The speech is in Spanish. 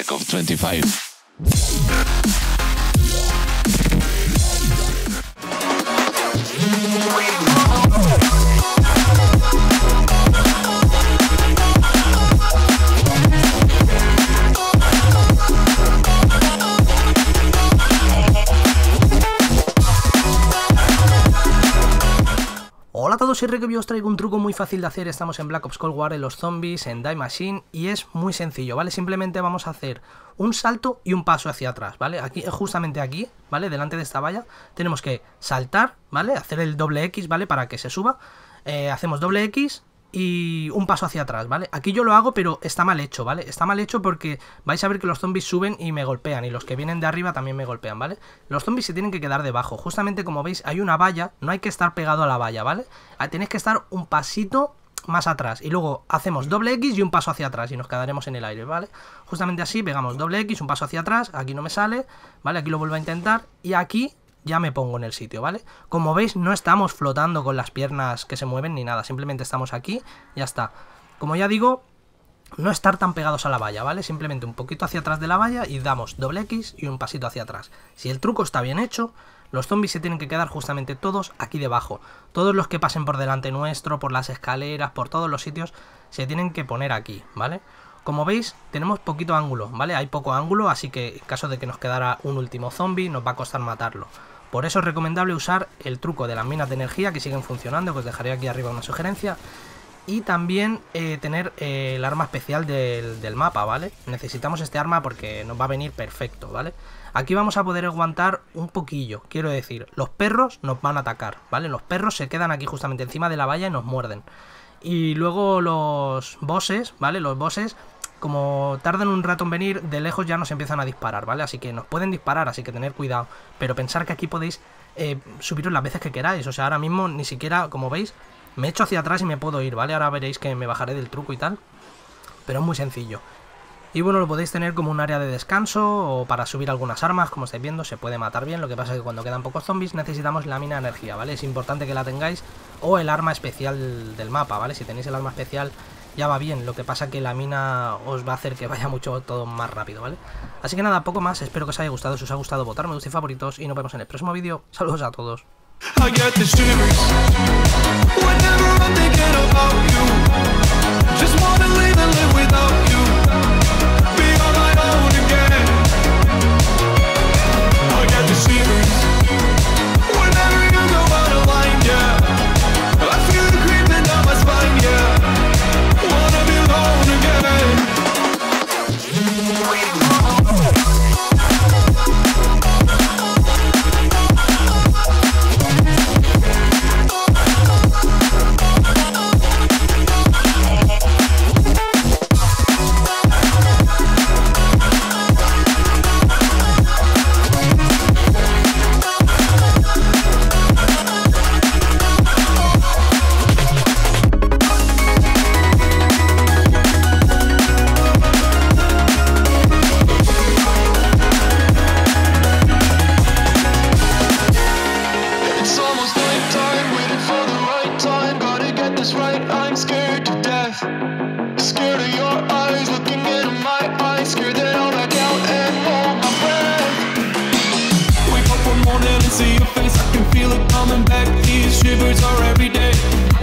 Black Ops 25. Hola a todos, soy Rick y os traigo un truco muy fácil de hacer. Estamos en Black Ops Cold War, en los zombies, en Die Machine, y es muy sencillo, ¿vale? Simplemente vamos a hacer un salto y un paso hacia atrás, ¿vale? Aquí, justamente aquí, ¿vale? Delante de esta valla, tenemos que saltar, ¿vale? Hacer el doble X, ¿vale? Para que se suba. Hacemos doble X y un paso hacia atrás, ¿vale? Aquí yo lo hago, pero está mal hecho, ¿vale? Está mal hecho porque vais a ver que los zombies suben y me golpean, y los que vienen de arriba también me golpean, ¿vale? Los zombies se tienen que quedar debajo. Justamente como veis hay una valla, no hay que estar pegado a la valla, ¿vale? Tenéis que estar un pasito más atrás y luego hacemos doble X y un paso hacia atrás y nos quedaremos en el aire, ¿vale? Justamente así, pegamos doble X, un paso hacia atrás, aquí no me sale, ¿vale? Aquí lo vuelvo a intentar y aquí ya me pongo en el sitio, ¿vale? Como veis no estamos flotando con las piernas que se mueven ni nada, simplemente estamos aquí, ya está. Como ya digo, no estar tan pegados a la valla, ¿vale? Simplemente un poquito hacia atrás de la valla y damos doble X y un pasito hacia atrás. Si el truco está bien hecho, los zombies se tienen que quedar justamente todos aquí debajo. Todos los que pasen por delante nuestro, por las escaleras, por todos los sitios, se tienen que poner aquí, ¿vale? Como veis, tenemos poquito ángulo, ¿vale? Hay poco ángulo, así que en caso de que nos quedara un último zombie, nos va a costar matarlo. Por eso es recomendable usar el truco de las minas de energía, que siguen funcionando, que os dejaré aquí arriba una sugerencia. Y también tener el arma especial del mapa, ¿vale? Necesitamos este arma porque nos va a venir perfecto, ¿vale? Aquí vamos a poder aguantar un poquillo, quiero decir, los perros nos van a atacar, ¿vale? Los perros se quedan aquí justamente encima de la valla y nos muerden. Y luego los bosses, ¿vale? Los bosses, como tardan un rato en venir, de lejos ya nos empiezan a disparar, ¿vale? Así que nos pueden disparar, así que tener cuidado. Pero pensar que aquí podéis subiros las veces que queráis. O sea, ahora mismo ni siquiera, como veis, me echo hacia atrás y me puedo ir, ¿vale? Ahora veréis que me bajaré del truco y tal. Pero es muy sencillo. Y bueno, lo podéis tener como un área de descanso o para subir algunas armas, como estáis viendo, se puede matar bien. Lo que pasa es que cuando quedan pocos zombies necesitamos la mina de energía, ¿vale? Es importante que la tengáis o el arma especial del mapa, ¿vale? Si tenéis el arma especial ya va bien, lo que pasa que la mina os va a hacer que vaya mucho todo más rápido, ¿vale? Así que nada, poco más, espero que os haya gustado. Si os ha gustado, votar me gusta y favoritos y nos vemos en el próximo vídeo. Saludos a todos. I'm scared to death. Scared of your eyes looking into my eyes. Scared that I'll back out and hold my breath. Wake up one morning and see your face. I can feel it coming back. These shivers are every day.